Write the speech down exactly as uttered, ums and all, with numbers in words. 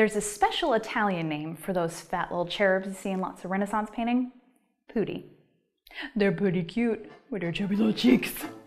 There's a special Italian name for those fat little cherubs you see in lots of Renaissance painting. Putti. They're pretty cute with their chubby little cheeks.